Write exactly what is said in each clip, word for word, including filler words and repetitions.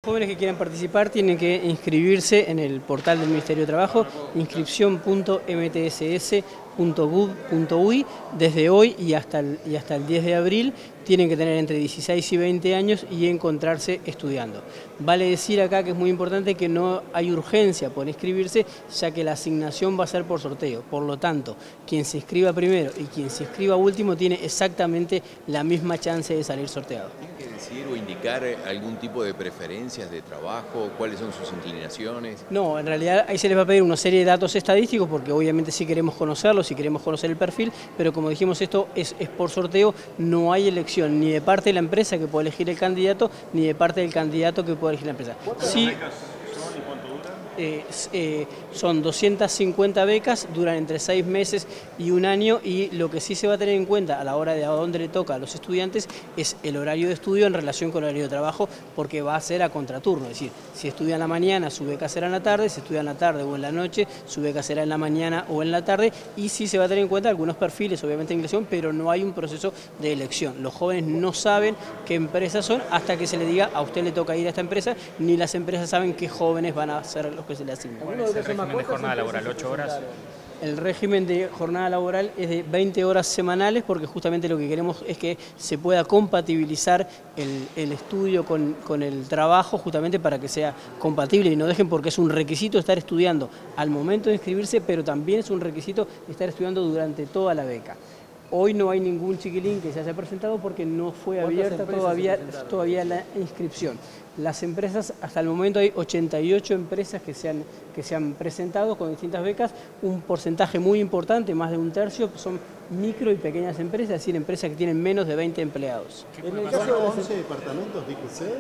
jóvenes que quieran participar tienen que inscribirse en el portal del Ministerio de Trabajo, inscripción punto m t s s punto gov punto u y. Desde hoy y hasta, el, y hasta el diez de abril tienen que tener entre dieciséis y veinte años y encontrarse estudiando. Vale decir acá que es muy importante que no hay urgencia por inscribirse, ya que la asignación va a ser por sorteo. Por lo tanto, quien se inscriba primero y quien se inscriba último tiene exactamente la misma chance de salir sorteado. ¿Tiene que decir o indicar algún tipo de preferencias de trabajo? ¿Cuáles son sus inclinaciones? No, en realidad ahí se les va a pedir una serie de datos estadísticos porque obviamente sí queremos conocerlos, sí queremos conocer el perfil, pero como dijimos esto es, es por sorteo, no hay elección ni de parte de la empresa que puede elegir el candidato, ni de parte del candidato que puede elegir la empresa. Sí, becas son y cuánto duran? Eh, eh, son doscientas cincuenta becas, duran entre seis meses y un año, y lo que sí se va a tener en cuenta a la hora de a dónde le toca a los estudiantes es el horario de estudio en relación con el horario de trabajo, porque va a ser a contraturno, es decir, si estudia en la mañana su beca será en la tarde, si estudia en la tarde o en la noche su beca será en la mañana o en la tarde, y sí se va a tener en cuenta algunos perfiles obviamente de inclusión, pero no hay un proceso de elección. Los jóvenes no saben qué empresas son hasta que se le diga a usted le toca ir a esta empresa, ni las empresas saben qué jóvenes van a ser los que se le asignan. ¿Cuál es el régimen de jornada laboral? ¿ocho horas? El régimen de jornada laboral es de veinte horas semanales, porque justamente lo que queremos es que se pueda compatibilizar el, el estudio con, con el trabajo, justamente para que sea compatible y no dejen, porque es un requisito estar estudiando al momento de inscribirse, pero también es un requisito estar estudiando durante toda la beca. Hoy no hay ningún chiquilín que se haya presentado porque no fue abierta todavía, todavía la inscripción. Las empresas, hasta el momento hay ochenta y ocho empresas que se, han, que se han presentado con distintas becas, un porcentaje muy importante, más de un tercio, son micro y pequeñas empresas, es decir, empresas que tienen menos de veinte empleados. En el caso de once departamentos, dijo usted.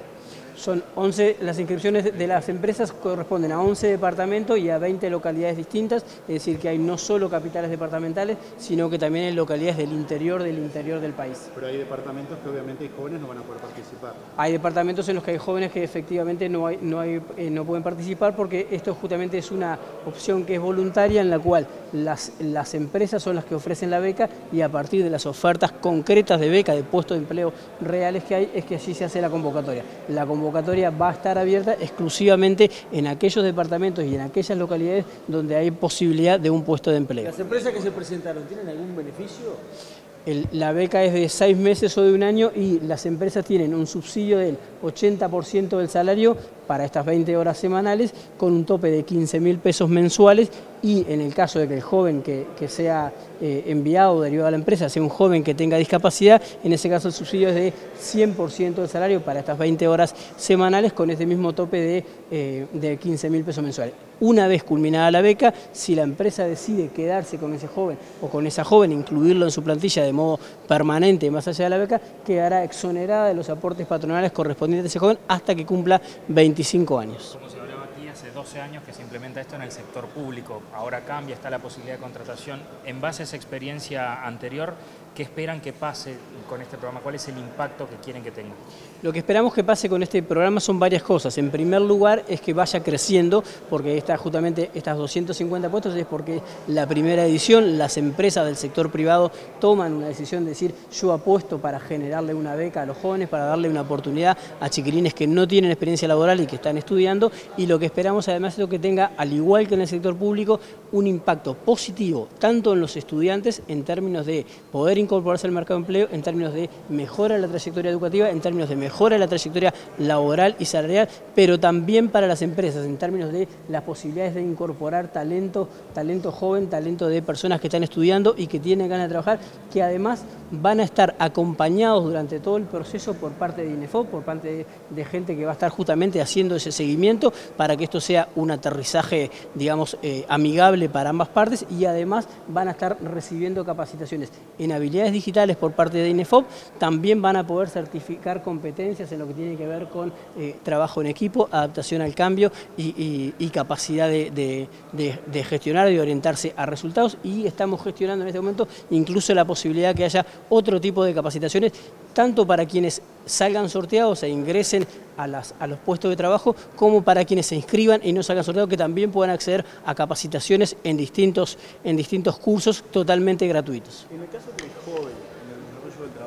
Son once, las inscripciones de las empresas corresponden a once departamentos y a veinte localidades distintas, es decir, que hay no solo capitales departamentales, sino que también hay localidades del interior del interior del país. Pero hay departamentos que obviamente hay jóvenes no van a poder participar. Hay departamentos en los que hay jóvenes que efectivamente no, hay, no, hay, eh, no pueden participar, porque esto justamente es una opción que es voluntaria, en la cual las, las empresas son las que ofrecen la beca, y a partir de las ofertas concretas de beca, de puestos de empleo reales que hay, es que así se hace la convocatoria. La convocatoria convocatoria va a estar abierta exclusivamente en aquellos departamentos y en aquellas localidades donde hay posibilidad de un puesto de empleo. ¿Las empresas que se presentaron tienen algún beneficio? El, la beca es de seis meses o de un año, y las empresas tienen un subsidio del ochenta por ciento del salario para estas veinte horas semanales, con un tope de quince mil pesos mensuales, y en el caso de que el joven que, que sea eh, enviado o derivado a la empresa sea un joven que tenga discapacidad, en ese caso el subsidio es de cien por ciento del salario para estas veinte horas semanales, con este mismo tope de, eh, de quince mil pesos mensuales. Una vez culminada la beca, si la empresa decide quedarse con ese joven o con esa joven, incluirlo en su plantilla de modo permanente más allá de la beca, quedará exonerada de los aportes patronales correspondientes a ese joven hasta que cumpla veinticinco años. Como se hablaba aquí, hace doce años que se implementa esto en el sector público. Ahora cambia, está la posibilidad de contratación. En base a esa experiencia anterior, ¿qué esperan que pase con este programa? ¿Cuál es el impacto que quieren que tenga? Lo que esperamos que pase con este programa son varias cosas. En primer lugar, es que vaya creciendo, porque esta, justamente estas doscientos cincuenta puestos es porque la primera edición, las empresas del sector privado toman una decisión de decir: yo apuesto para generarle una beca a los jóvenes, para darle una oportunidad a chiquilines que no tienen experiencia laboral y que están estudiando, y lo que esperamos además es que tenga, al igual que en el sector público, un impacto positivo tanto en los estudiantes en términos de poder incorporarse al mercado de empleo, en términos de mejora de la trayectoria educativa, en términos de mejora de la trayectoria laboral y salarial, pero también para las empresas en términos de las posibilidades de incorporar talento, talento joven, talento de personas que están estudiando y que tienen ganas de trabajar, que además van a estar acompañados durante todo el proceso por parte de INEFOP, por parte de, de gente que va a estar justamente haciendo ese seguimiento para que esto sea un aterrizaje, digamos, eh, amigable para ambas partes, y además van a estar recibiendo capacitaciones en habilidades digitales por parte de INEFOP. También van a poder certificar competencias en lo que tiene que ver con eh, trabajo en equipo, adaptación al cambio y, y, y capacidad de, de, de, de gestionar y orientarse a resultados, y estamos gestionando en este momento incluso la posibilidad que haya otro tipo de capacitaciones, tanto para quienes salgan sorteados e ingresen a, las, a los puestos de trabajo, como para quienes se inscriban y no salgan sorteados, que también puedan acceder a capacitaciones en distintos, en distintos cursos totalmente gratuitos. En el caso del joven, en el desarrollo del trabajo,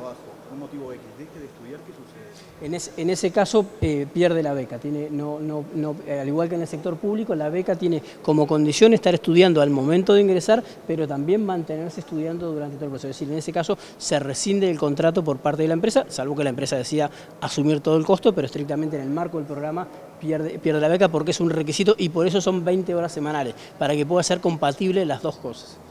un motivo X, deje de estudiar, ¿qué sucede? En, es, en ese caso eh, pierde la beca, tiene, no, no, no, al igual que en el sector público, la beca tiene como condición estar estudiando al momento de ingresar, pero también mantenerse estudiando durante todo el proceso. Es decir, en ese caso se rescinde el contrato por parte de la empresa, salvo que la empresa decida asumir todo el costo, pero estrictamente en el marco del programa pierde, pierde la beca porque es un requisito y por eso son veinte horas semanales, para que pueda ser compatible las dos cosas.